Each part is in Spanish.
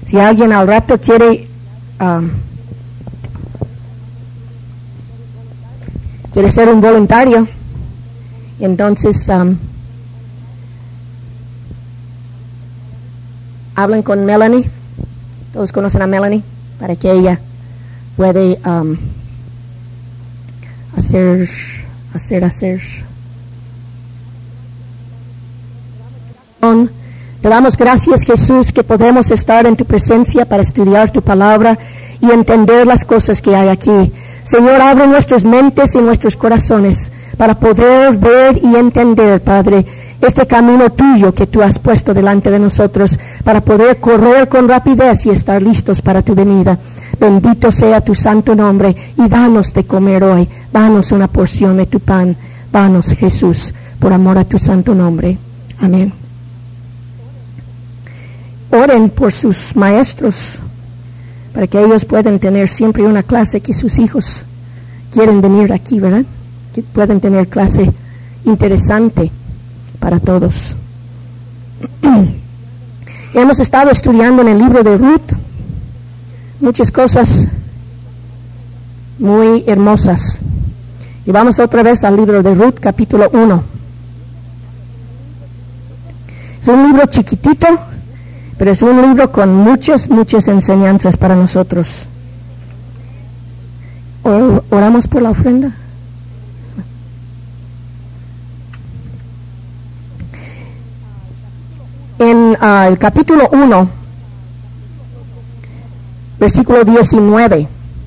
Si alguien al rato quiere ser un voluntario, entonces hablen con Melanie. Todos conocen a Melanie, para que ella puede hacer. Te damos gracias, Jesús, que podemos estar en tu presencia para estudiar tu palabra y entender las cosas que hay aquí. Señor, abre nuestras mentes y nuestros corazones para poder ver y entender, Padre, este camino tuyo que tú has puesto delante de nosotros, para poder correr con rapidez y estar listos para tu venida. Bendito sea tu santo nombre, y danos de comer hoy. Danos una porción de tu pan. Danos, Jesús, por amor a tu santo nombre. Amén. Oren por sus maestros, para que ellos puedan tener siempre una clase que sus hijos quieren venir aquí, ¿verdad? Que pueden tener clase interesante para todos. Hemos estado estudiando en el libro de Ruth muchas cosas muy hermosas. Y vamos otra vez al libro de Ruth, capítulo 1. Es un libro chiquitito, pero es un libro con muchas enseñanzas para nosotros. ¿Oramos por la ofrenda? En el capítulo 1, versículo 19.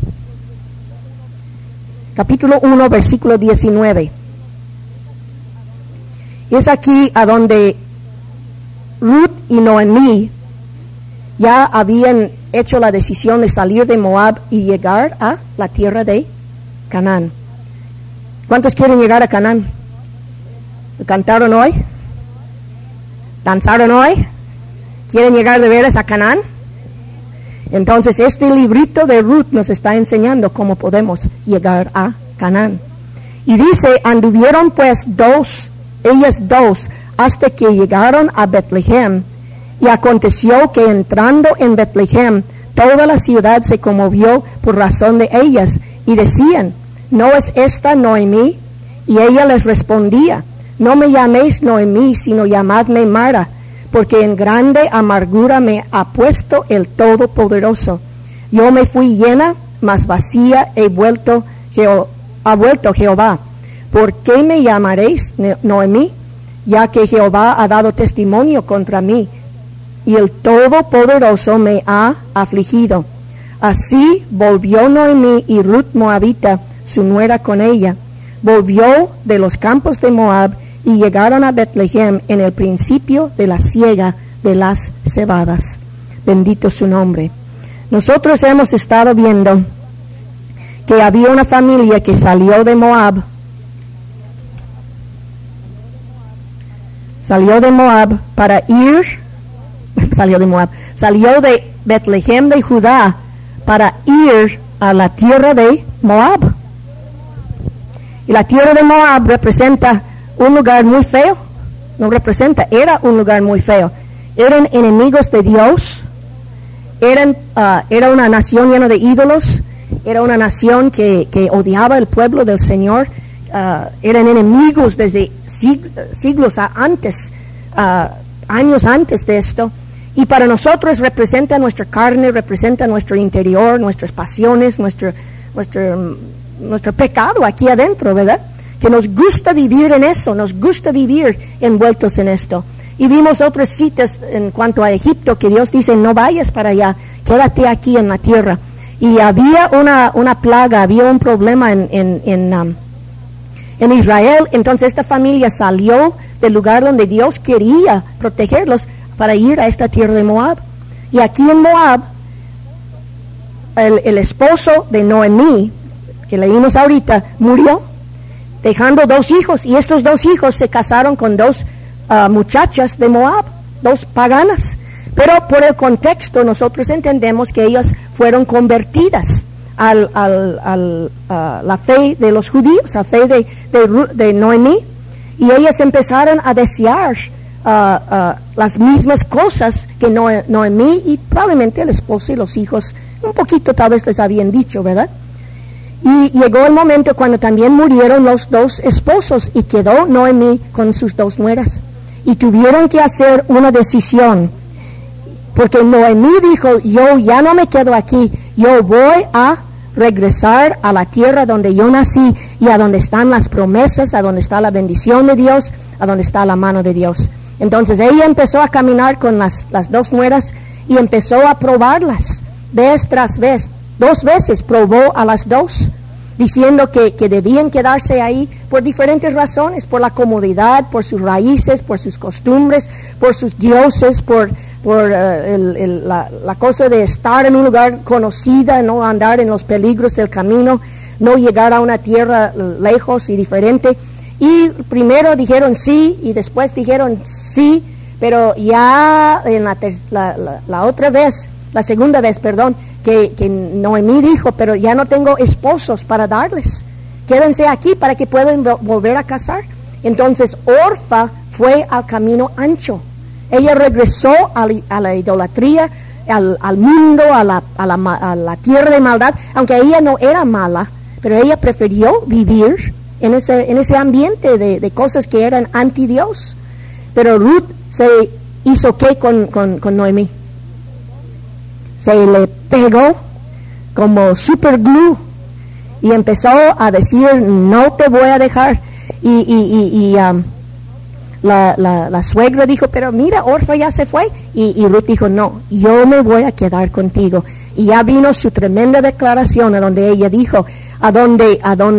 Capítulo 1, versículo 19. Es aquí a donde Ruth y Noemí ya habían hecho la decisión de salir de Moab y llegar a la tierra de Canaán. ¿Cuántos quieren llegar a Canaán? ¿Cantaron hoy? ¿Danzaron hoy? ¿Quieren llegar de veras a Canaán? Entonces este librito de Ruth nos está enseñando cómo podemos llegar a Canaán. Y dice, anduvieron pues ellas dos, hasta que llegaron a Betlehem. Y aconteció que entrando en Betlehem, toda la ciudad se conmovió por razón de ellas, y decían, ¿no es esta Noemí? Y ella les respondía, no me llaméis Noemí, sino llamadme Mara, porque en grande amargura me ha puesto el Todopoderoso. Yo me fui llena, mas vacía ha vuelto Jehová. ¿Por qué me llamaréis Noemí? Ya que Jehová ha dado testimonio contra mí, y el Todopoderoso me ha afligido. Así volvió Noemí y Ruth Moabita, su nuera, con ella. Volvió de los campos de Moab, y llegaron a Betlehem en el principio de la siega de las cebadas. Bendito su nombre. Nosotros hemos estado viendo que había una familia que salió de Moab. Salió de Betlehem de Judá para ir a la tierra de Moab. Y la tierra de Moab representa un lugar muy feo. Era un lugar muy feo. Eran enemigos de Dios. Era una nación llena de ídolos. Era una nación que odiaba el pueblo del Señor. Eran enemigos desde siglos antes, años antes de esto. Y para nosotros representa nuestra carne, representa nuestro interior, nuestras pasiones, nuestro pecado aquí adentro, ¿verdad? Que nos gusta vivir en eso, nos gusta vivir envueltos en esto. Y vimos otras citas en cuanto a Egipto, que Dios dice, no vayas para allá, quédate aquí en la tierra. Y había una plaga, había un problema en Israel. Entonces esta familia salió del lugar donde Dios quería protegerlos para ir a esta tierra de Moab. Y aquí en Moab, el esposo de Noemí, que leímos ahorita, murió, dejando 2 hijos, y estos 2 hijos se casaron con 2 muchachas de Moab, 2 paganas. Pero por el contexto nosotros entendemos que ellas fueron convertidas a la fe de los judíos, a la fe de Noemí, y ellas empezaron a desear las mismas cosas que Noemí y probablemente el esposo y los hijos un poquito tal vez les habían dicho, ¿verdad? Y llegó el momento cuando también murieron los dos esposos y quedó Noemí con sus dos nueras. Y tuvieron que hacer una decisión, porque Noemí dijo, yo ya no me quedo aquí, yo voy a regresar a la tierra donde yo nací y a donde están las promesas, a donde está la bendición de Dios, a donde está la mano de Dios. Entonces ella empezó a caminar con las dos nueras y empezó a probarlas vez tras vez. 2 veces probó a las dos, diciendo que debían quedarse ahí por diferentes razones, por la comodidad, por sus raíces, por sus costumbres, por sus dioses, por la cosa de estar en un lugar conocida, no andar en los peligros del camino, no llegar a una tierra lejos y diferente. Y primero dijeron sí y después dijeron sí, pero ya en la otra vez, la segunda vez, perdón, que Noemí dijo, pero ya no tengo esposos para darles, quédense aquí para que puedan volver a casar. Entonces Orfa fue al camino ancho. Ella regresó a la idolatría, al mundo, a la tierra de maldad, aunque ella no era mala, pero ella prefirió vivir en ese ambiente de cosas que eran anti Dios. Pero Ruth se hizo ¿qué con Noemí? Se le pegó como super glue y empezó a decir, no te voy a dejar. La suegra dijo, pero mira, Orfa ya se fue. Y Ruth dijo, no, yo me voy a quedar contigo. Y ya vino su tremenda declaración, a donde ella dijo, a donde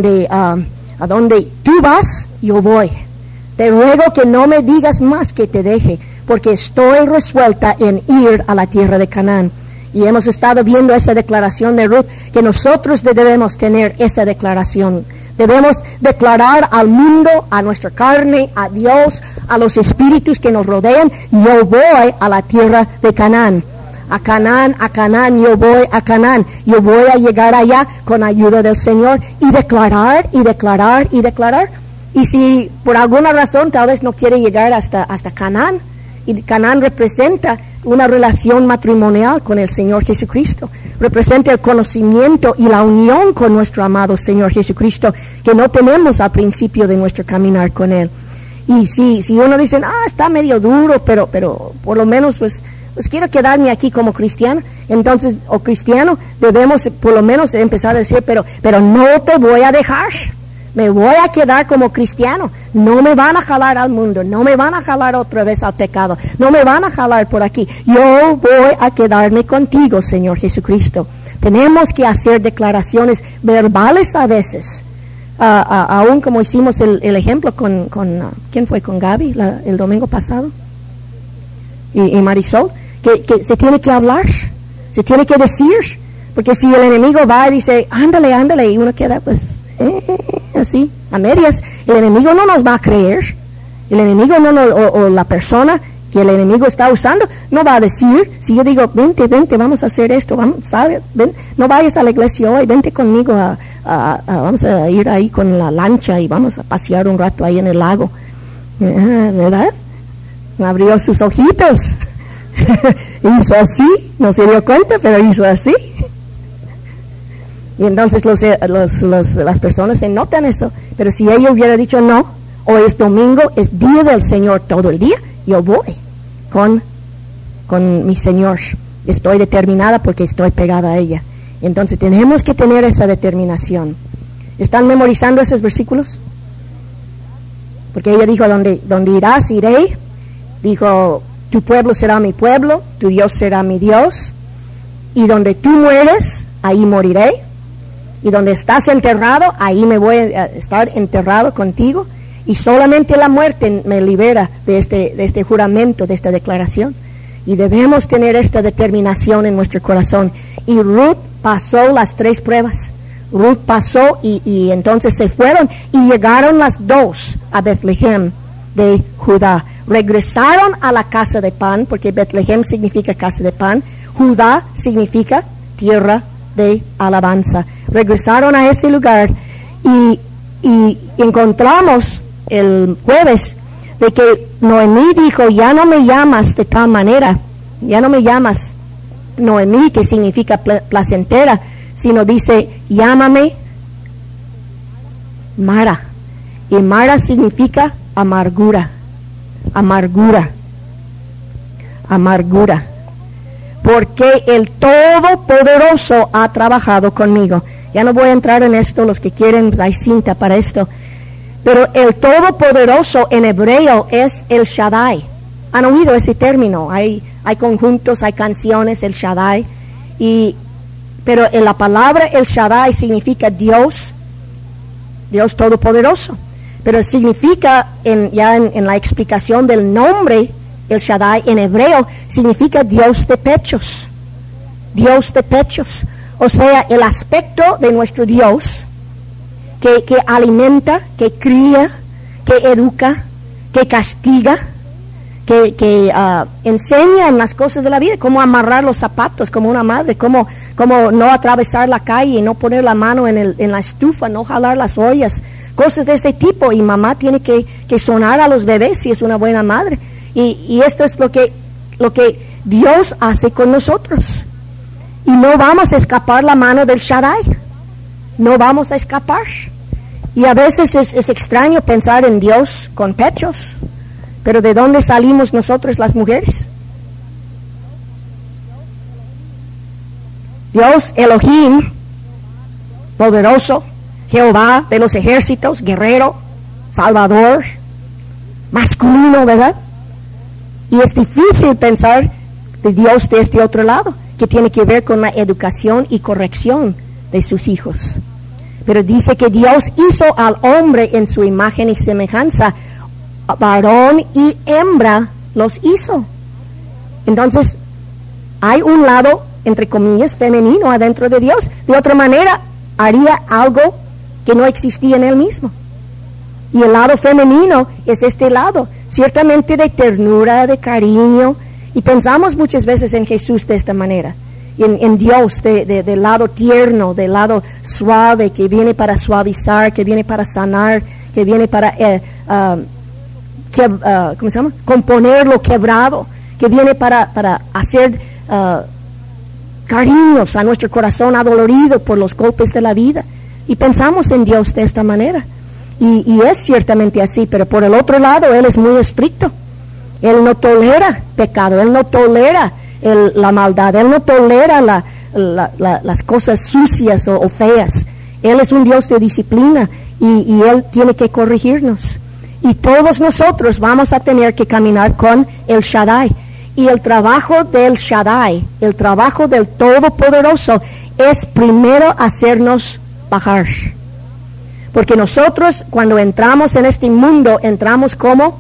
tú vas, yo voy. Te ruego que no me digas más que te deje, porque estoy resuelta en ir a la tierra de Canaán. Y hemos estado viendo esa declaración de Ruth, que nosotros debemos tener esa declaración. Debemos declarar al mundo, a nuestra carne, a Dios, a los espíritus que nos rodean, yo voy a la tierra de Canaán. A Canaán, yo voy a Canaán. Yo voy a llegar allá con ayuda del Señor y declarar, y declarar, y declarar. Y si por alguna razón tal vez no quiere llegar hasta Canaán, y Canaán representa una relación matrimonial con el Señor Jesucristo, representa el conocimiento y la unión con nuestro amado Señor Jesucristo, que no tenemos al principio de nuestro caminar con Él. Y si uno dice, está medio duro, pero por lo menos pues quiero quedarme aquí como cristiano, entonces, o cristiano, debemos por lo menos empezar a decir, pero no te voy a dejar. Me voy a quedar como cristiano. No me van a jalar al mundo. No me van a jalar otra vez al pecado. No me van a jalar por aquí. Yo voy a quedarme contigo, Señor Jesucristo. Tenemos que hacer declaraciones verbales a veces. Aún como hicimos el ejemplo con ¿quién fue? Con Gaby el domingo pasado. Y Marisol. Que se tiene que hablar. Se tiene que decir. Porque si el enemigo va y dice, ándale, y uno queda pues... así, a medias, el enemigo no nos va a creer. El enemigo o la persona que el enemigo está usando no va a decir, si yo digo, vente, vamos a hacer esto, ven, no vayas a la iglesia hoy, vente conmigo, vamos a ir ahí con la lancha y vamos a pasear un rato ahí en el lago, ¿verdad? Abrió sus ojitos, hizo así, no se dio cuenta, pero hizo así. Y entonces las personas se notan eso. Pero si ella hubiera dicho no, hoy es domingo, es día del Señor todo el día, yo voy con mi Señor. Estoy determinada porque estoy pegada a ella. Entonces tenemos que tener esa determinación. ¿Están memorizando esos versículos? Porque ella dijo, donde irás, iré. Dijo, tu pueblo será mi pueblo, tu Dios será mi Dios. Y donde tú mueres, ahí moriré. Y donde estás enterrado, ahí me voy a estar enterrado contigo. Y solamente la muerte me libera de este juramento, de esta declaración. Y debemos tener esta determinación en nuestro corazón. Y Ruth pasó las 3 pruebas. Ruth pasó y entonces se fueron y llegaron las 2 a Betlehem de Judá. Regresaron a la casa de pan, porque Betlehem significa casa de pan. Judá significa tierra de alabanza. Regresaron a ese lugar y encontramos el jueves de que Noemí dijo, ya no me llamas de tal manera, ya no me llamas Noemí, que significa placentera, sino dice, llámame Mara. Y Mara significa amargura, amargura, amargura. Porque el Todopoderoso ha trabajado conmigo. Ya no voy a entrar en esto, los que quieren, hay cinta para esto. Pero el Todopoderoso en hebreo es el Shaddai. ¿Han oído ese término? Hay conjuntos, hay canciones, el Shaddai. Pero en la palabra el Shaddai significa Dios Todopoderoso. Pero significa, en la explicación del nombre, el Shaddai en hebreo significa Dios de pechos. Dios de pechos. O sea, el aspecto de nuestro Dios que alimenta, que cría, que educa, que castiga, que enseña en las cosas de la vida, cómo amarrar los zapatos como una madre, cómo no atravesar la calle, no poner la mano en la estufa, no jalar las ollas, cosas de ese tipo. Y mamá tiene que sonar a los bebés si es una buena madre. Y esto es lo que Dios hace con nosotros. Y no vamos a escapar la mano del Shaddai. No vamos a escapar. Y a veces es extraño pensar en Dios con pechos. Pero ¿de dónde salimos nosotros las mujeres? Dios Elohim, poderoso, Jehová de los ejércitos, guerrero, salvador, masculino, ¿verdad? Y es difícil pensar de Dios de este otro lado, que tiene que ver con la educación y corrección de sus hijos. Pero dice que Dios hizo al hombre en su imagen y semejanza, varón y hembra los hizo. Entonces, hay un lado, entre comillas, femenino adentro de Dios. De otra manera, haría algo que no existía en él mismo. Y el lado femenino es este lado, ciertamente de ternura, de cariño. Y pensamos muchas veces en Jesús de esta manera. En Dios, del lado tierno, del lado suave, que viene para suavizar, que viene para sanar, que viene para ¿cómo se llama? Componer lo quebrado, que viene para hacer cariños a nuestro corazón adolorido por los golpes de la vida. Y pensamos en Dios de esta manera. Y es ciertamente así, pero por el otro lado, Él es muy estricto. Él no tolera pecado, Él no tolera la maldad, Él no tolera las cosas sucias o feas. Él es un Dios de disciplina y Él tiene que corregirnos. Y todos nosotros vamos a tener que caminar con el Shaddai. Y el trabajo del Shaddai, el trabajo del Todopoderoso, es primero hacernos bajar. Porque nosotros, cuando entramos en este mundo, entramos como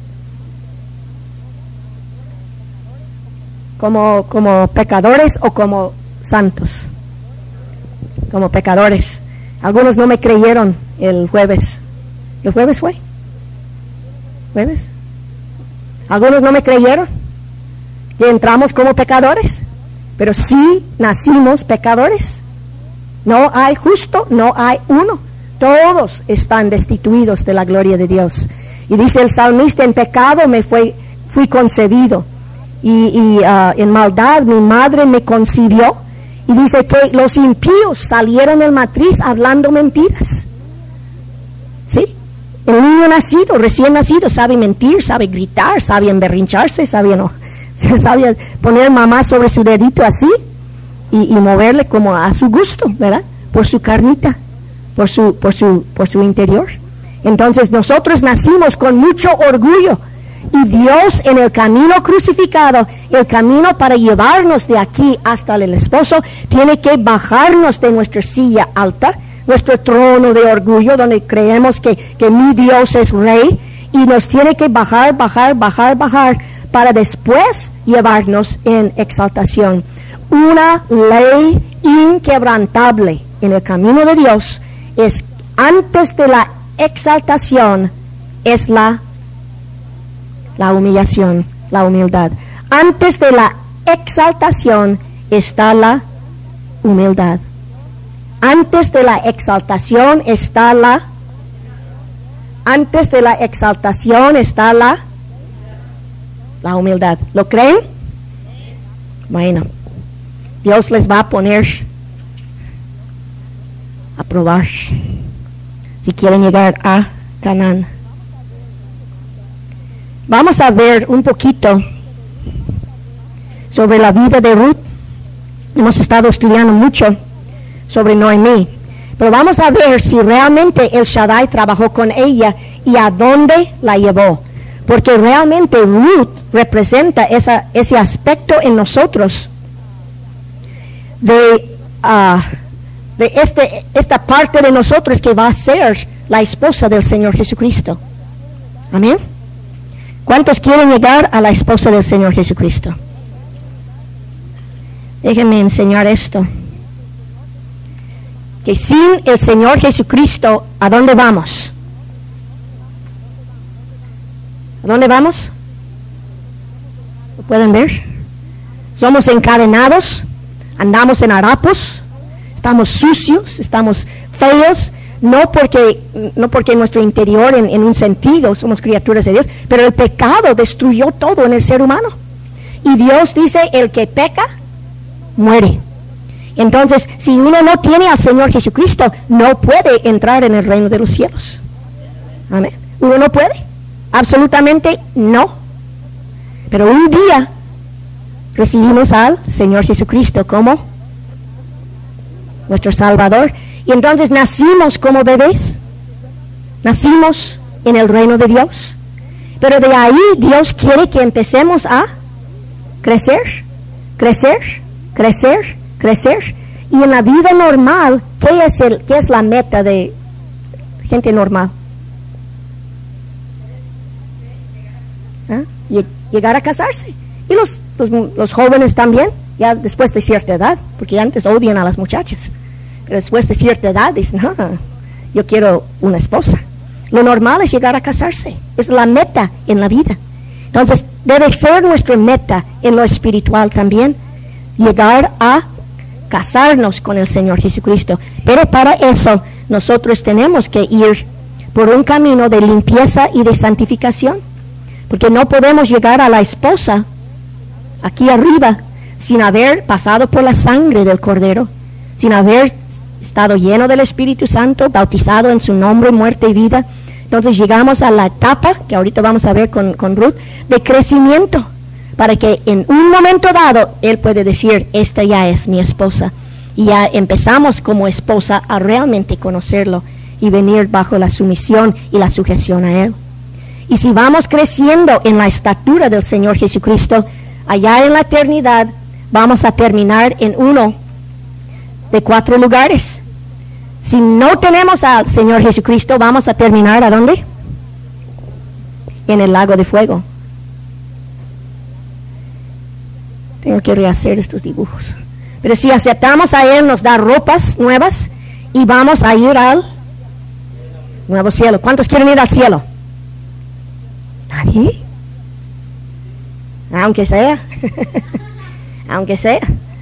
pecadores o como santos. Como pecadores. Algunos no me creyeron el jueves. ¿El jueves fue? ¿Jueves? Algunos no me creyeron que entramos como pecadores, pero sí nacimos pecadores. No hay justo, no hay uno. Todos están destituidos de la gloria de Dios. Y dice el salmista, en pecado fui concebido. Y en maldad mi madre me concibió. Y dice que los impíos salieron del matriz hablando mentiras. ¿Sí? El niño nacido, recién nacido, sabe mentir, sabe gritar, sabe emberrincharse, sabe poner mamá sobre su dedito así y moverle como a su gusto, ¿verdad? Por su carnita, por su interior. Entonces nosotros nacimos con mucho orgullo. Y Dios en el camino crucificado, el camino para llevarnos de aquí hasta el esposo, tiene que bajarnos de nuestra silla alta, nuestro trono de orgullo, donde creemos que mi Dios es rey, y nos tiene que bajar, para después llevarnos en exaltación. Una ley inquebrantable en el camino de Dios es, antes de la exaltación, es la humillación, la humildad. Antes de la exaltación está la humildad. Antes de la exaltación está la antes de la exaltación está la humildad. ¿Lo creen? Bueno, Dios les va a poner a probar si quieren llegar a Canaán. Vamos a ver un poquito sobre la vida de Ruth. Hemos estado estudiando mucho sobre Noemí, pero vamos a ver si realmente el Shaddai trabajó con ella y a dónde la llevó, porque realmente Ruth representa ese aspecto en nosotros de esta parte de nosotros que va a ser la esposa del Señor Jesucristo. Amén. ¿Cuántos quieren llegar a la esposa del Señor Jesucristo? Déjenme enseñar esto. Que sin el Señor Jesucristo, ¿a dónde vamos? ¿A dónde vamos? ¿Lo pueden ver? Somos encadenados, andamos en harapos, estamos sucios, estamos feos, no porque en nuestro interior, en un sentido, somos criaturas de Dios, pero el pecado destruyó todo en el ser humano. Y Dios dice, el que peca, muere. Entonces, si uno no tiene al Señor Jesucristo, no puede entrar en el reino de los cielos. Amén. Uno no puede, absolutamente no. Pero un día recibimos al Señor Jesucristo como nuestro Salvador. Y entonces nacimos como bebés, nacimos en el reino de Dios. Pero de ahí Dios quiere que empecemos a crecer, crecer, crecer, crecer. Y en la vida normal, ¿qué es la meta de gente normal? ¿Ah? Llegar a casarse. Y los jóvenes también, ya después de cierta edad, porque antes odian a las muchachas. Pero después de cierta edad dicen, yo quiero una esposa. Lo normal es llegar a casarse. Es la meta en la vida. Entonces, debe ser nuestra meta en lo espiritual también, llegar a casarnos con el Señor Jesucristo. Pero para eso, nosotros tenemos que ir por un camino de limpieza y de santificación. Porque no podemos llegar a la esposa aquí arriba sin haber pasado por la sangre del Cordero, sin haber estado lleno del Espíritu Santo, bautizado en su nombre, muerte y vida. Entonces llegamos a la etapa, que ahorita vamos a ver con Ruth, de crecimiento, para que en un momento dado, Él puede decir, esta ya es mi esposa. Y ya empezamos como esposa a realmente conocerlo y venir bajo la sumisión y la sujeción a Él. Y si vamos creciendo en la estatura del Señor Jesucristo, allá en la eternidad, vamos a terminar en uno de 4 lugares. Si no tenemos al Señor Jesucristo, vamos a terminar ¿a dónde? En el lago de fuego. Tengo que rehacer estos dibujos. Pero si aceptamos a Él, nos da ropas nuevas y vamos a ir al nuevo cielo. ¿Cuántos quieren ir al cielo? ¿Nadie? Aunque sea. Aunque sea.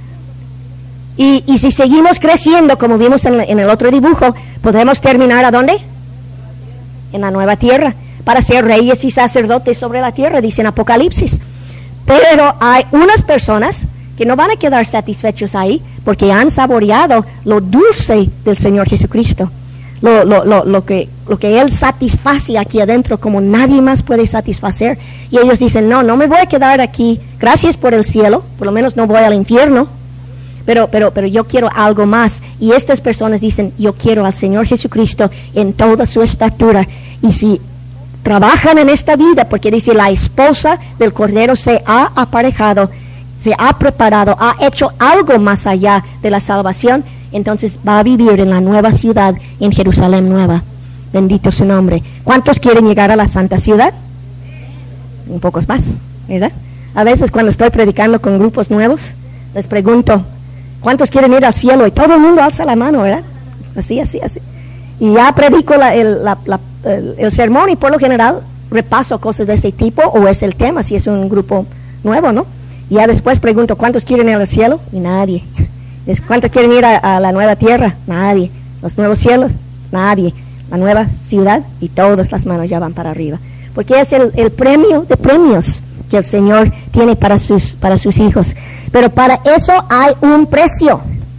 Y si seguimos creciendo, como vimos en el otro dibujo, podemos terminar ¿a dónde? En la nueva tierra, para ser reyes y sacerdotes sobre la tierra, dice en Apocalipsis. Pero hay unas personas que no van a quedar satisfechos ahí, porque han saboreado lo dulce del Señor Jesucristo, lo que Él satisface aquí adentro como nadie más puede satisfacer. Y ellos dicen, no me voy a quedar aquí, gracias por el cielo, por lo menos no voy al infierno. Pero yo quiero algo más. Y estas personas dicen, yo quiero al Señor Jesucristo en toda su estatura. Y si trabajan en esta vida, porque dice, la esposa del Cordero se ha aparejado, se ha preparado, ha hecho algo más allá de la salvación, entonces va a vivir en la nueva ciudad, en Jerusalén nueva. Bendito su nombre. ¿Cuántos quieren llegar a la santa ciudad? Un pocos más, ¿verdad? A veces cuando estoy predicando con grupos nuevos, les pregunto, ¿cuántos quieren ir al cielo? Y todo el mundo alza la mano, ¿verdad? Así. Y ya predico el sermón y por lo general repaso cosas de ese tipo, o es el tema, si es un grupo nuevo, ¿no? Y ya después pregunto, ¿cuántos quieren ir al cielo? Y nadie. ¿Cuántos quieren ir a la nueva tierra? Nadie. ¿Los nuevos cielos? Nadie. la nueva ciudad, y todas las manos ya van para arriba. Porque es el premio de premios que el Señor tiene para sus hijos. Pero para eso hay un precio.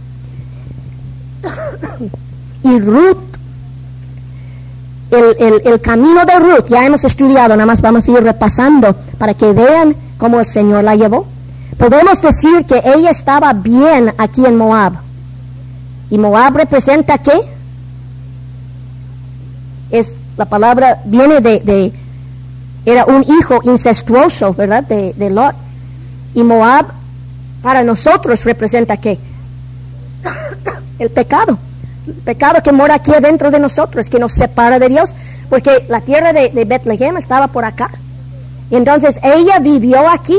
Y Ruth, el camino de Ruth, ya hemos estudiado, nada más vamos a ir repasando para que vean cómo el Señor la llevó. Podemos decir que ella estaba bien aquí en Moab. ¿Y Moab representa qué? La palabra viene era un hijo incestuoso, ¿verdad? De Lot. Y Moab para nosotros representa ¿qué? El pecado. El pecado que mora aquí adentro de nosotros, que nos separa de Dios. Porque la tierra de Betlehem estaba por acá. Y entonces ella vivió aquí.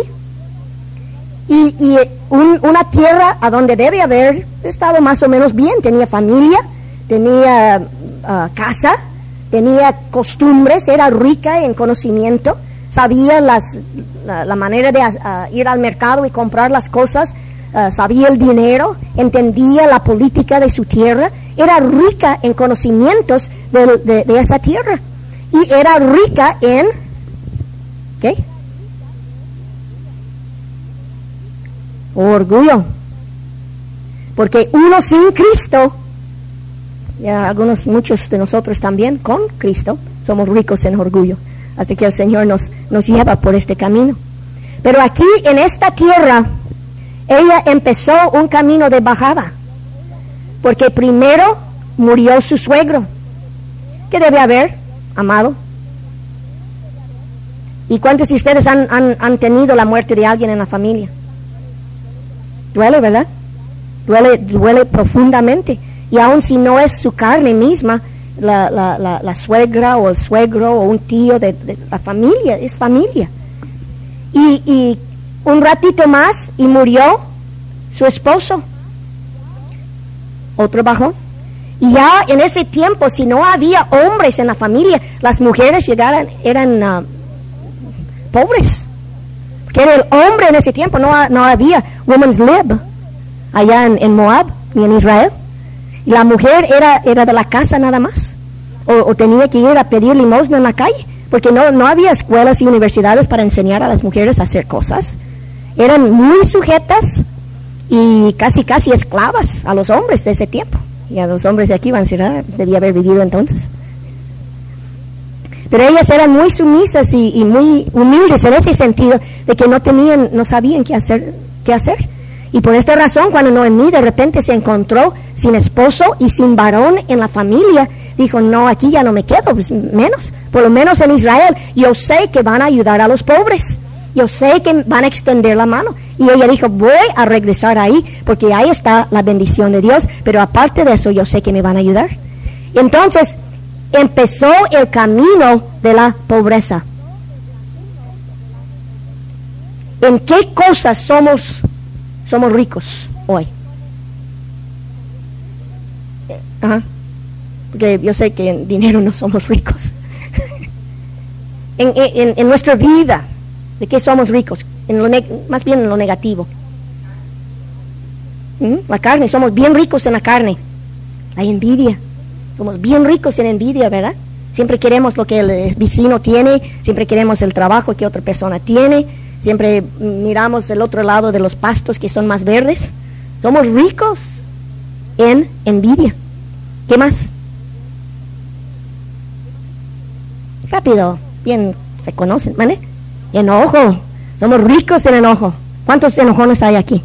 Y una tierra a donde debe haber estado más o menos bien. Tenía familia, tenía casa, tenía costumbres, era rica en conocimiento, sabía la manera de ir al mercado y comprar las cosas, sabía el dinero, entendía la política de su tierra, era rica en conocimientos de esa tierra. Y era rica en... ¿qué? Orgullo. Porque uno sin Cristo, ya muchos de nosotros también con Cristo, somos ricos en orgullo, hasta que el Señor nos lleva por este camino. Pero aquí en esta tierra, ella empezó un camino de bajada, porque primero murió su suegro. ¿Qué debe haber, amado? ¿Y cuántos de ustedes han tenido la muerte de alguien en la familia? Duele, ¿verdad? Duele profundamente. Y aun si no es su carne misma, la suegra o el suegro o un tío de la familia, es familia. Y un ratito más y murió su esposo. Otro bajón. Y ya en ese tiempo, si no había hombres en la familia, las mujeres eran pobres. Que era el hombre en ese tiempo, no había women's lib allá en Moab ni en Israel. Y la mujer era de la casa nada más, o tenía que ir a pedir limosna en la calle, porque no había escuelas y universidades para enseñar a las mujeres a hacer cosas. Eran muy sujetas y casi esclavas a los hombres de ese tiempo. Y a los hombres de aquí van a decir, pues debía haber vivido entonces. Pero ellas eran muy sumisas y muy humildes en ese sentido, de que no sabían qué hacer. Y por esta razón, cuando Noemí de repente se encontró sin esposo y sin varón en la familia, dijo, no, aquí ya no me quedo, pues por lo menos en Israel, yo sé que van a ayudar a los pobres, yo sé que van a extender la mano. Y ella dijo, voy a regresar ahí, porque ahí está la bendición de Dios, pero aparte de eso, yo sé que me van a ayudar. Y entonces, empezó el camino de la pobreza. ¿En qué cosas somos ricos hoy? Porque yo sé que en dinero no somos ricos. en nuestra vida, ¿de qué somos ricos? Más bien en lo negativo. La carne, somos bien ricos en la carne. La envidia. Somos bien ricos en envidia, ¿verdad? Siempre queremos lo que el vecino tiene, siempre queremos el trabajo que otra persona tiene, siempre miramos el otro lado de los pastos que son más verdes. Somos ricos en envidia. ¿Qué más? Rápido, bien se conocen, ¿vale? Enojo. Somos ricos en enojo. ¿Cuántos enojones hay aquí?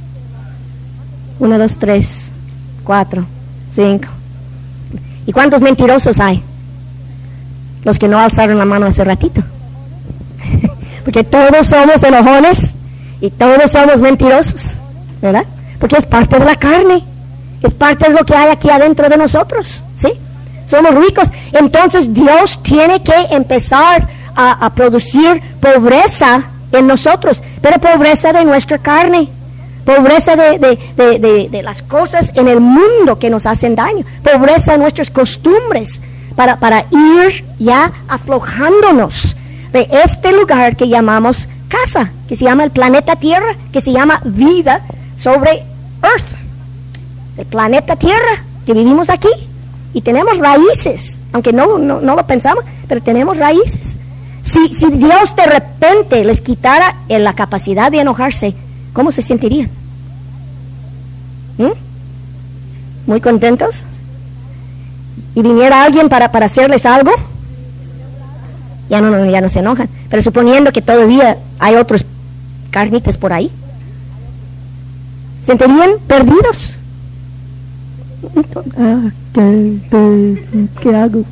1, 2, 3, 4, 5. ¿Y cuántos mentirosos hay? Los que no alzaron la mano hace ratito. Porque todos somos enojones y todos somos mentirosos, ¿verdad? Porque es parte de la carne, es parte de lo que hay aquí adentro de nosotros, ¿sí? Somos ricos. Entonces Dios tiene que empezar a producir pobreza en nosotros, pero pobreza de nuestra carne. Pobreza de las cosas en el mundo que nos hacen daño. Pobreza de nuestras costumbres para ir ya aflojándonos de este lugar que llamamos casa, que se llama el planeta Tierra, que se llama vida sobre Earth. El planeta Tierra, que vivimos aquí. y tenemos raíces, aunque no lo pensamos, pero tenemos raíces. Si Dios de repente les quitara la capacidad de enojarse, ¿cómo se sentirían? ¿Muy contentos? ¿Y viniera alguien para hacerles algo? Ya no se enojan. Pero suponiendo que todavía hay otros carnitas por ahí, ¿sentirían perdidos? ¿Qué hago?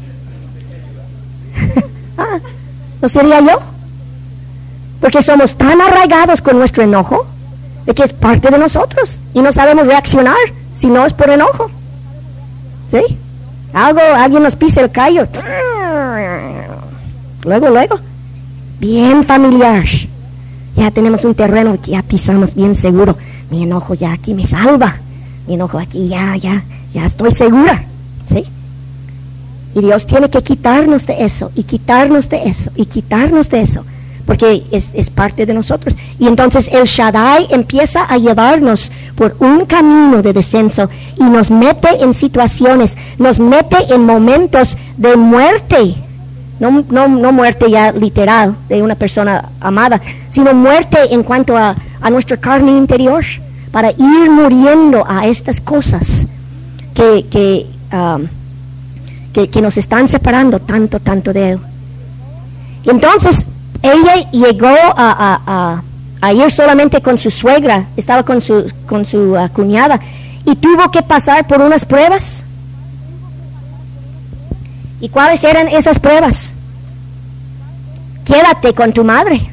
¿No sería yo? Porque somos tan arraigados con nuestro enojo de que es parte de nosotros y no sabemos reaccionar si no es por enojo. ¿Sí? Alguien nos pisa el callo. Luego, bien familiar. Ya tenemos un terreno que ya pisamos bien seguro. Mi enojo ya aquí me salva. Mi enojo aquí ya estoy segura. ¿Sí? Y Dios tiene que quitarnos de eso, y quitarnos de eso, y quitarnos de eso, porque es parte de nosotros. Y entonces el Shaddai empieza a llevarnos por un camino de descenso y nos mete en situaciones, nos mete en momentos de muerte. No muerte ya literal de una persona amada, sino muerte en cuanto a nuestra carne interior, para ir muriendo a estas cosas que nos están separando tanto de Él. Entonces ella llegó a ir solamente con su suegra, estaba con su cuñada, y tuvo que pasar por unas pruebas. ¿Y cuáles eran esas pruebas? Quédate con tu madre.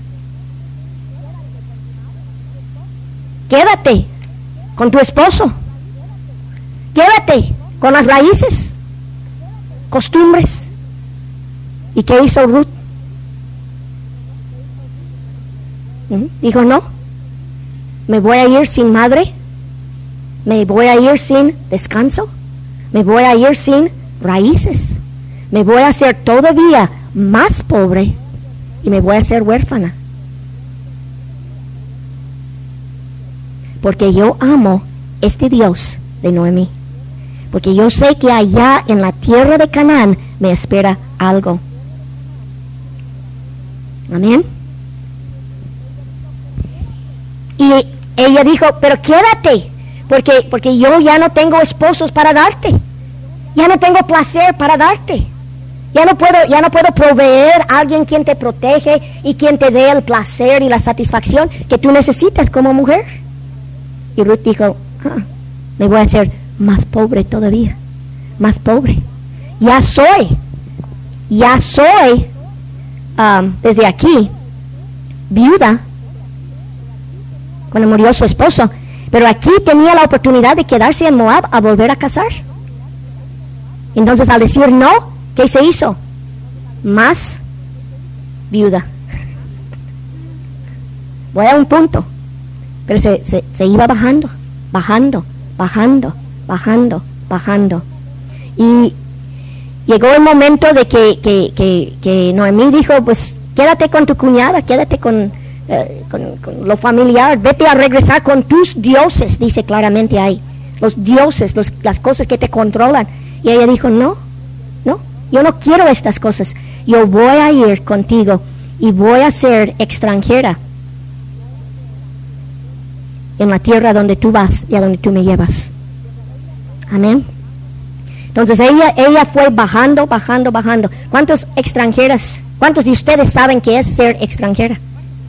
Quédate con tu esposo. Quédate con las raíces, costumbres. ¿Y qué hizo Ruth? Dijo, no, me voy a ir sin madre, me voy a ir sin descanso, me voy a ir sin raíces, me voy a hacer todavía más pobre y me voy a hacer huérfana. Porque yo amo este Dios de Noemí. Porque yo sé que allá en la tierra de Canaán me espera algo. Amén. Y ella dijo, pero quédate, porque yo ya no tengo esposos para darte. Ya no tengo placer para darte. Ya no puedo proveer a alguien quien te protege y quien te dé el placer y la satisfacción que tú necesitas como mujer. Y Ruth dijo, me voy a hacer más pobre todavía, más pobre. Ya soy desde aquí viuda cuando murió su esposo, pero aquí tenía la oportunidad de quedarse en Moab a volver a casar. Entonces al decir no, ¿qué se hizo? Más viuda. Voy a un punto, pero se iba bajando. Y llegó el momento de que Noemí dijo, pues quédate con tu cuñada, quédate con lo familiar, vete a regresar con tus dioses, dice claramente ahí, los dioses, las cosas que te controlan. Y ella dijo, no, yo no quiero estas cosas, yo voy a ir contigo y voy a ser extranjera en la tierra donde tú vas y a donde tú me llevas. Amén. Entonces ella fue bajando. ¿Cuántos de ustedes saben qué es ser extranjera?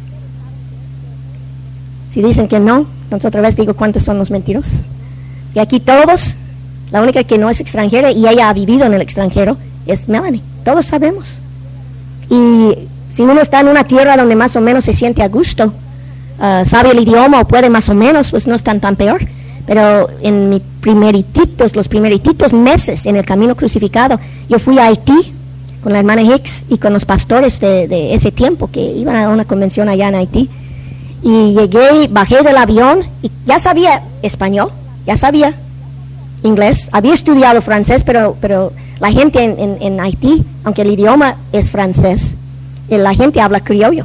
Si dicen que no, entonces otra vez digo, ¿cuántos son los mentirosos? Y aquí todos, la única que no es extranjera y ella ha vivido en el extranjero es Melanie. Todos sabemos. Y si uno está en una tierra donde más o menos se siente a gusto, sabe el idioma o puede más o menos, pues no es tan peor. Pero en los primerititos meses en el camino crucificado, yo fui a Haití con la hermana Hicks y con los pastores de ese tiempo que iban a una convención allá en Haití. Y bajé del avión y ya sabía español, ya sabía inglés, había estudiado francés, pero la gente en Haití, aunque el idioma es francés, la gente habla criollo.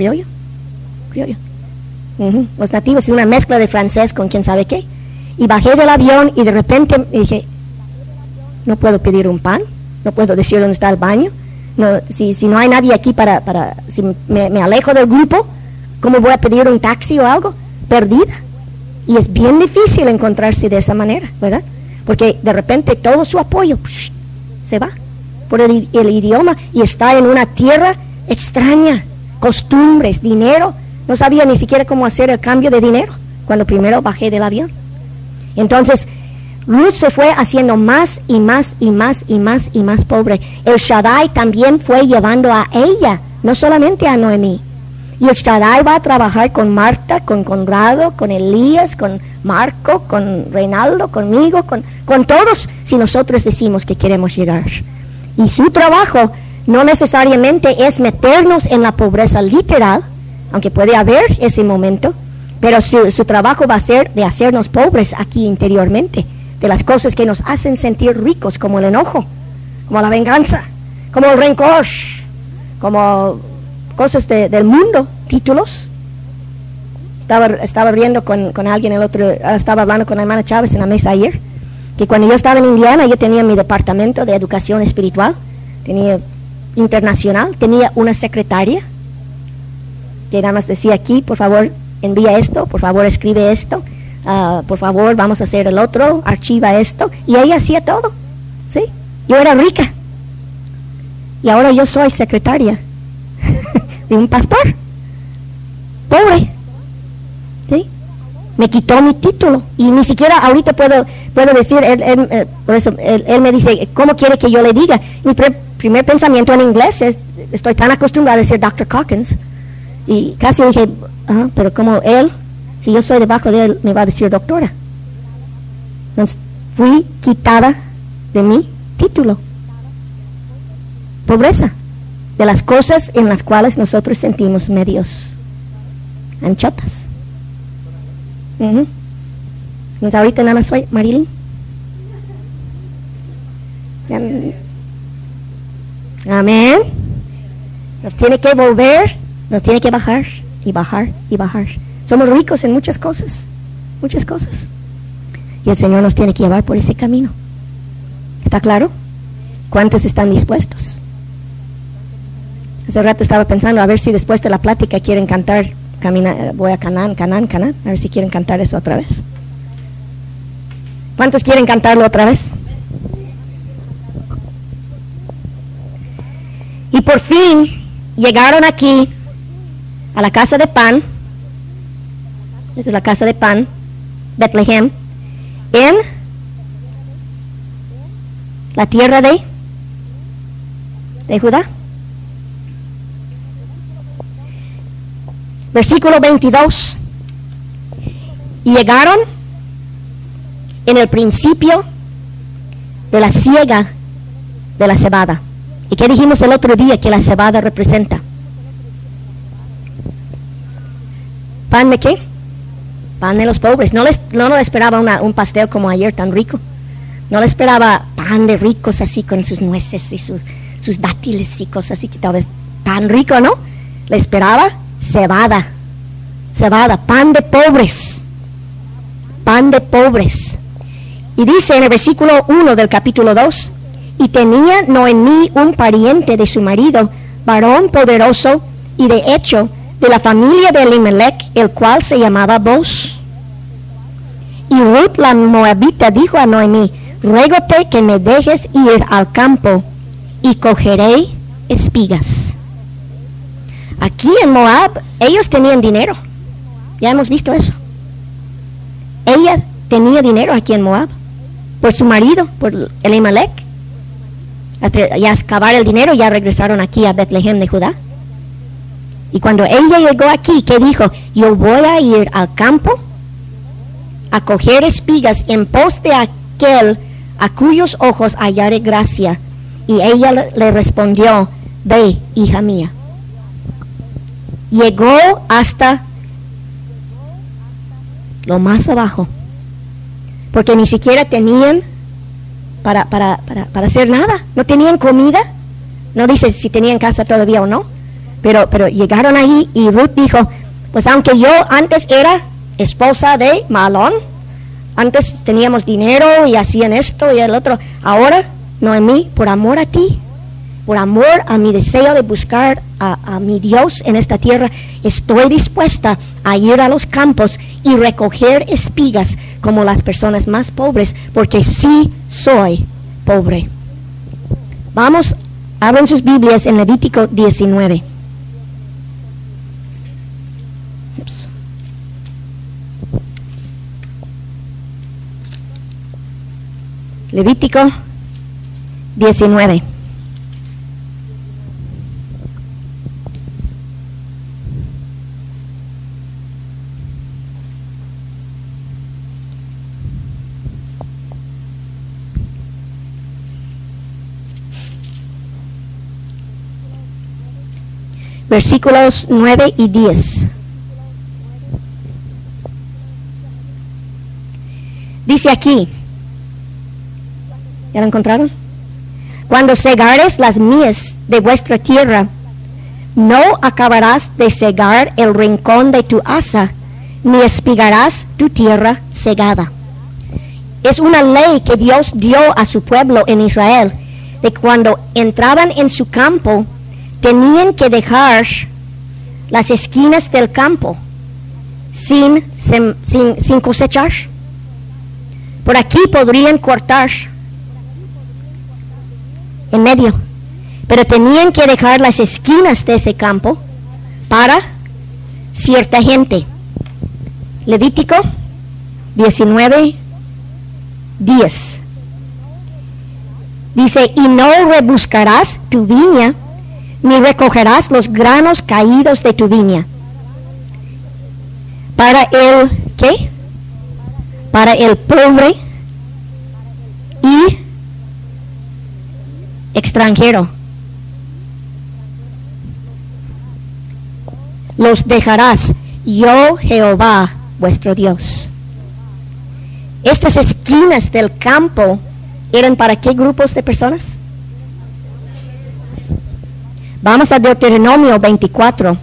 Los nativos es una mezcla de francés con quién sabe qué. Y bajé del avión y de repente dije, no puedo pedir un pan, no puedo decir dónde está el baño. No, si no hay nadie aquí si me alejo del grupo, ¿cómo voy a pedir un taxi o algo? Perdida. Y es bien difícil encontrarse de esa manera, ¿verdad? Porque de repente todo su apoyo se va por el idioma y está en una tierra extraña, costumbres, dinero. No sabía ni siquiera cómo hacer el cambio de dinero cuando primero bajé del avión. Entonces, Ruth se fue haciendo más y más y más y más y más pobre. El Shaddai también fue llevando a ella, no solamente a Noemí. Y el Shaddai va a trabajar con Marta, con Conrado, con Elías, con Marco, con Reinaldo, conmigo, con todos, si nosotros decimos que queremos llegar. Y su trabajo no necesariamente es meternos en la pobreza literal, aunque puede haber ese momento, pero su trabajo va a ser de hacernos pobres aquí interiormente, de las cosas que nos hacen sentir ricos, como el enojo, como la venganza, como el rencor, como cosas del mundo, títulos. Estaba riendo con alguien estaba hablando con la hermana Chávez en la mesa ayer, que cuando yo estaba en Indiana, yo tenía mi departamento de educación espiritual, tenía internacional, tenía una secretaria, que nada más decía aquí, por favor, envía esto, por favor, escribe esto, por favor, vamos a hacer el otro, archiva esto, y ella hacía todo, ¿sí? Yo era rica, y ahora yo soy secretaria de un pastor, pobre, ¿sí? Me quitó mi título, y ni siquiera ahorita puedo decir, por eso, él me dice, ¿cómo quiere que yo le diga? Mi primer pensamiento en inglés es, estoy tan acostumbrada a decir Dr. Calkins, y casi dije, pero como él, si yo soy debajo de él, me va a decir doctora. Entonces, fui quitada de mi título. Pobreza, de las cosas en las cuales nosotros sentimos medios anchotas. Entonces, ahorita nada más soy Marilyn. Amén. Nos tiene que volver, nos tiene que bajar y bajar y bajar. Somos ricos en muchas cosas, muchas cosas. Y el Señor nos tiene que llevar por ese camino. ¿Está claro? ¿Cuántos están dispuestos? Hace rato estaba pensando a ver si después de la plática quieren cantar, voy a Canaán, a ver si quieren cantar eso otra vez. ¿Cuántos quieren cantarlo otra vez? Y por fin llegaron aquí a la casa de pan. Esa es la casa de pan, Bethlehem, en la tierra de Judá. Versículo 22. Y llegaron en el principio de la siega de la cebada. ¿Y qué dijimos el otro día que la cebada representa? ¿Pan de qué? Pan de los pobres. No le esperaba un pastel como ayer tan rico. No le esperaba pan de ricos así con sus nueces y sus dátiles y cosas así que tal vez tan rico, ¿no? Le esperaba cebada, pan de pobres, pan de pobres. Y dice en el versículo 1 del capítulo 2, y tenía Noemí un pariente de su marido, varón poderoso y de hecho de la familia de Elimelech, el cual se llamaba Boz. Y Ruth la moabita dijo a Noemí, ruégote que me dejes ir al campo y cogeré espigas. Aquí en Moab, ellos tenían dinero. Ya hemos visto eso. Ella tenía dinero aquí en Moab, por su marido, por Elimelech. Hasta ya acabar el dinero, ya regresaron aquí a Bethlehem de Judá. Y cuando ella llegó aquí, ¿qué dijo? Yo voy a ir al campo a coger espigas en pos de aquel a cuyos ojos hallaré gracia. Y ella le respondió, ve, hija mía. Llegó hasta lo más abajo, porque ni siquiera tenían para hacer nada. No tenían comida. No dice si tenían casa todavía o no, pero llegaron ahí y Ruth dijo, pues aunque yo antes era esposa de Mahlón, antes teníamos dinero y hacían esto y el otro, ahora Noemí, por amor a ti, por amor a mi deseo de buscar a mi Dios en esta tierra, estoy dispuesta a ir a los campos y recoger espigas como las personas más pobres, porque sí soy pobre. Vamos, abren sus Biblias en Levítico 19. Levítico 19. Versículos 9 y 10. Dice aquí, ¿ya lo encontraron? Cuando segares las mies de vuestra tierra, no acabarás de segar el rincón de tu haza, ni espigarás tu tierra segada. Es una ley que Dios dio a su pueblo en Israel, de cuando entraban en su campo, tenían que dejar las esquinas del campo sin cosechar. Por aquí podrían cortar en medio, pero tenían que dejar las esquinas de ese campo para cierta gente. Levítico 19, 10. Dice, y no rebuscarás tu viña, ni recogerás los granos caídos de tu viña. Para el, ¿qué? Para el pobre y extranjero. Los dejarás, yo Jehová vuestro Dios. Estas esquinas del campo eran para qué grupos de personas? Vamos a Deuteronomio 24.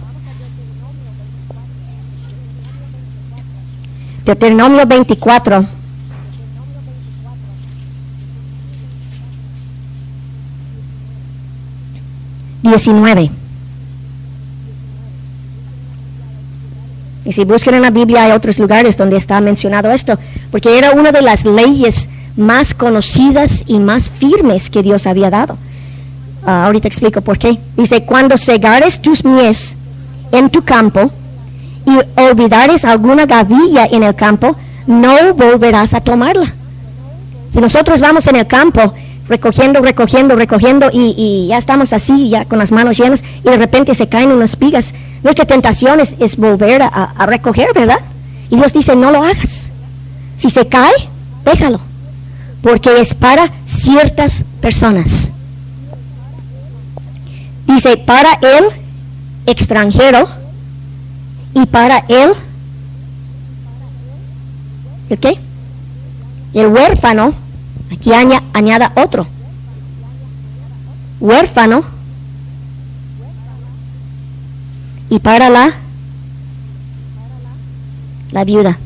Deuteronomio 24. Y si buscan en la Biblia hay otros lugares donde está mencionado esto, porque era una de las leyes más conocidas y más firmes que Dios había dado. Ahorita explico por qué. Dice, cuando segares tus mies en tu campo y olvidares alguna gavilla en el campo, no volverás a tomarla. Si nosotros vamos en el campo recogiendo y ya estamos así, ya con las manos llenas, y de repente se caen unas espigas, nuestra tentación es volver a recoger, ¿verdad? Y Dios dice, no lo hagas. Si se cae, déjalo, porque es para ciertas personas. Dice, para el extranjero y para ¿el qué? El huérfano. Aquí añada otro. Huérfano. Y para la viuda.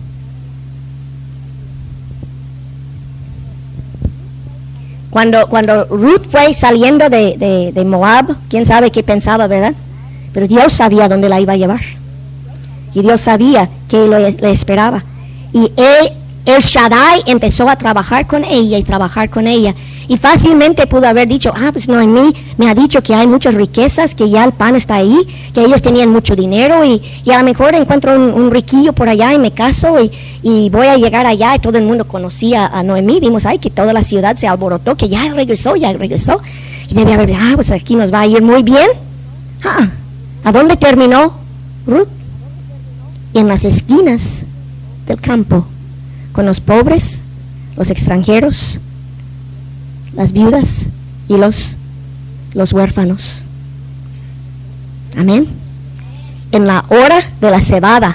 Cuando Ruth fue saliendo de Moab, quién sabe qué pensaba, ¿verdad? Pero Dios sabía dónde la iba a llevar. Y Dios sabía que le esperaba. Y el Shaddai empezó a trabajar con ella y trabajar con ella. Y fácilmente pudo haber dicho, pues Noemí me ha dicho que hay muchas riquezas, que ya el pan está ahí, que ellos tenían mucho dinero y a lo mejor encuentro un riquillo por allá y me caso y voy a llegar allá y todo el mundo conocía a Noemí. Vimos ahí que toda la ciudad se alborotó, que ya regresó. Y debe haber, pues aquí nos va a ir muy bien. ¿A dónde terminó Ruth? En las esquinas del campo, con los pobres, los extranjeros, las viudas y los huérfanos. Amén. En la hora de la cebada,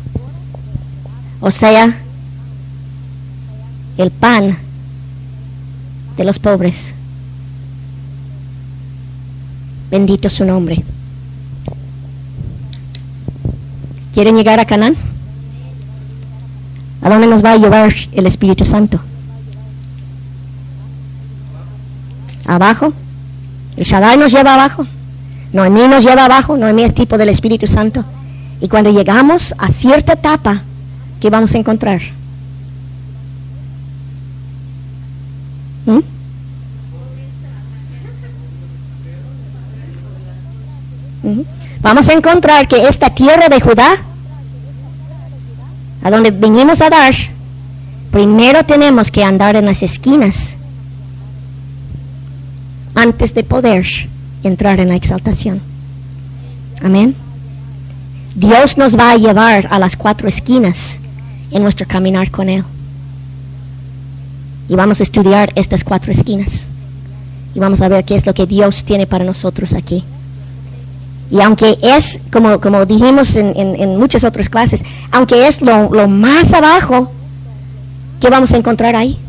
o sea, el pan de los pobres. Bendito su nombre. ¿Quieren llegar a Canaán? ¿A dónde nos va a llevar el Espíritu Santo? abajo. El Shaddai nos lleva abajo. Noemí nos lleva abajo. Noemí es tipo del Espíritu Santo. Y cuando llegamos a cierta etapa, ¿qué vamos a encontrar? Vamos a encontrar que esta tierra de Judá, a donde venimos a dar, primero tenemos que andar en las esquinas antes de poder entrar en la exaltación. Amén. Dios nos va a llevar a las 4 esquinas en nuestro caminar con Él. Y vamos a estudiar estas 4 esquinas. Y vamos a ver qué es lo que Dios tiene para nosotros aquí. Y aunque es, como dijimos en muchas otras clases, aunque es lo más abajo, ¿qué vamos a encontrar ahí?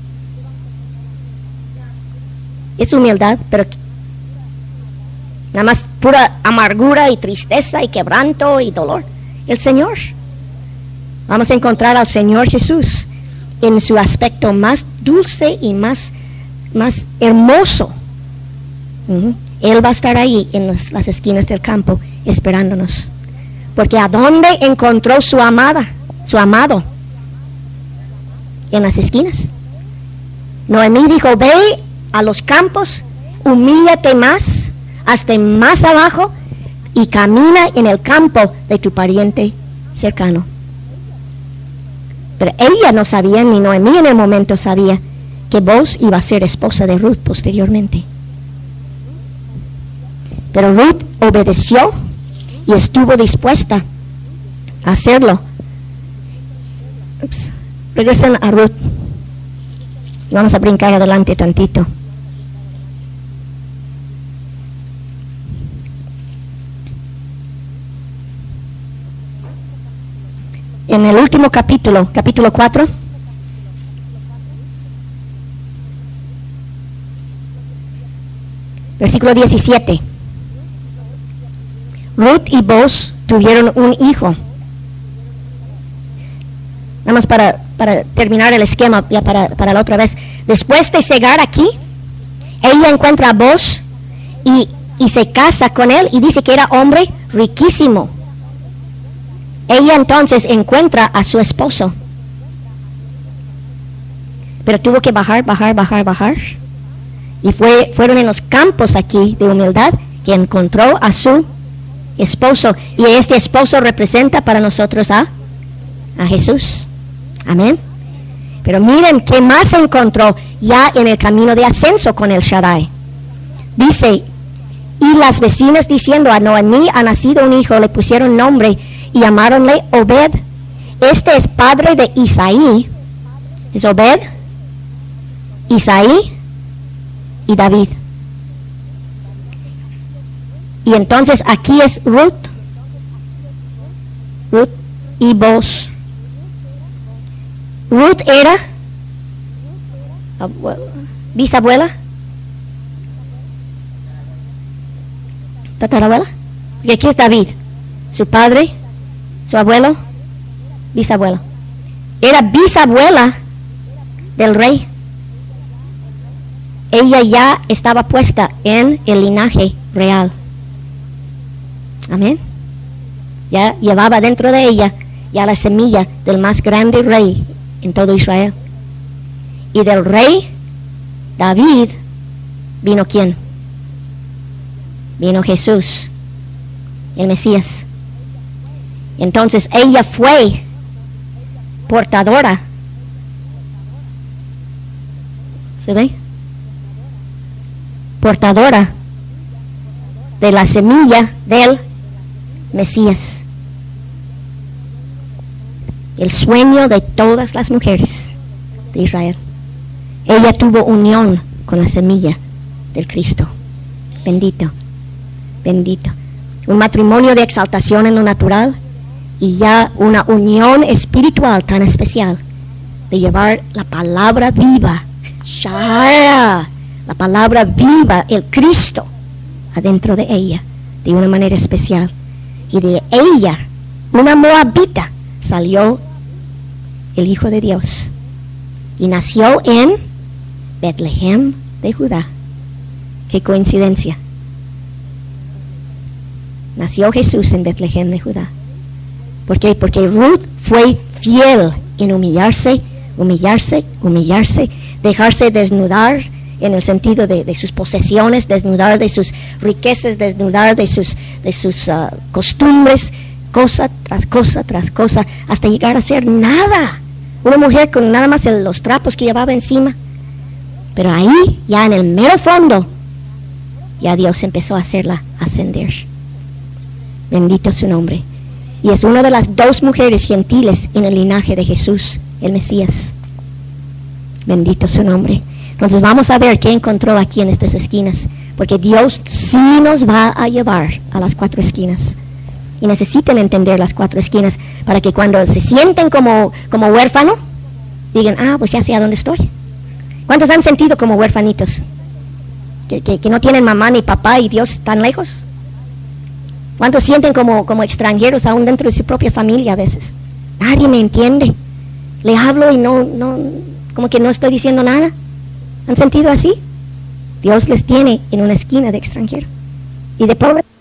Es humildad, pero nada más pura amargura y tristeza y quebranto y dolor. El Señor. Vamos a encontrar al Señor Jesús en su aspecto más dulce y más hermoso. Él va a estar ahí en las esquinas del campo esperándonos. Porque ¿a dónde encontró su amado? En las esquinas. Noemí dijo, ve a los campos, humíllate más, hasta más abajo, y camina en el campo de tu pariente cercano. Pero ella no sabía, ni Noemí en el momento sabía, que Boaz iba a ser esposa de Ruth posteriormente. Pero Ruth obedeció y estuvo dispuesta a hacerlo. Regresen a Ruth. Y vamos a brincar adelante tantito. En el último capítulo 4, versículo 17. Ruth y Boaz tuvieron un hijo. Nada más para terminar el esquema, ya para la otra vez. Después de cegar aquí, ella encuentra a Boaz y se casa con él y dice que era hombre riquísimo. Ella entonces encuentra a su esposo. Pero tuvo que bajar. Y fueron en los campos aquí de humildad que encontró a su esposo. Y este esposo representa para nosotros a Jesús. Amén. Pero miren qué más encontró ya en el camino de ascenso con el Shaddai. Dice, y las vecinas diciendo, a Noemí ha nacido un hijo, le pusieron nombre y llamáronle Obed. Este es padre de Isaí. Es Obed, Isaí y David. Y entonces aquí es Ruth y Boaz. Ruth era bisabuela, tatarabuela. Y aquí es David, su padre, su abuelo, bisabuelo. Era bisabuela del rey. Ella ya estaba puesta en el linaje real. Amén. Ya llevaba dentro de ella ya la semilla del más grande rey en todo Israel. Y del rey David vino ¿quién? Vino Jesús, el Mesías. Entonces ella fue portadora. ¿Se ve? Portadora de la semilla del Mesías. El sueño de todas las mujeres de Israel. Ella tuvo unión con la semilla del Cristo. Bendito, bendito. Un matrimonio de exaltación en lo natural y ya una unión espiritual tan especial de llevar la palabra viva, Shaya, la palabra viva, el Cristo, adentro de ella de una manera especial. Y de ella, una moabita, salió el Hijo de Dios y nació en Betlehem de Judá. Qué coincidencia. Nació Jesús en Betlehem de Judá. ¿Por qué? Porque Ruth fue fiel en humillarse, dejarse desnudar en el sentido de sus posesiones, desnudar de sus riquezas, desnudar de sus costumbres, cosa tras cosa tras cosa, hasta llegar a ser nada. Una mujer con nada más los trapos que llevaba encima. Pero ahí, ya en el mero fondo, ya Dios empezó a hacerla ascender. Bendito su nombre. Y es una de las 2 mujeres gentiles en el linaje de Jesús, el Mesías. Bendito su nombre. Entonces vamos a ver qué encontró aquí en estas esquinas, porque Dios sí nos va a llevar a las 4 esquinas. Y necesitan entender las 4 esquinas para que cuando se sienten como huérfano, digan, pues ya sé a dónde estoy. ¿Cuántos han sentido como huérfanitos? Que no tienen mamá ni papá y Dios tan lejos. ¿Cuántos sienten como extranjeros aún dentro de su propia familia a veces? Nadie me entiende. Le hablo y no, como que no estoy diciendo nada. ¿Han sentido así? Dios les tiene en una esquina de extranjero y de pobre.